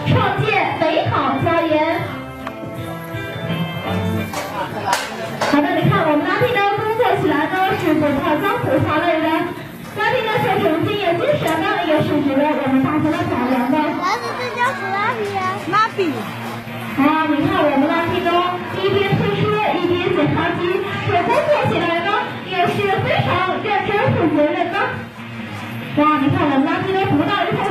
创建美好家园。好的，你看我们拉丁呢工作起来呢是不怕江湖话累的，拉丁呢在总经也精神呢也是值得我们大家的表扬的。 儿子这叫什么拉比？ 好，你看我们拉丁呢一边推车一边检查机，这工作起来呢也是非常认真负责任的。哇，你看我们拉丁呢不到一头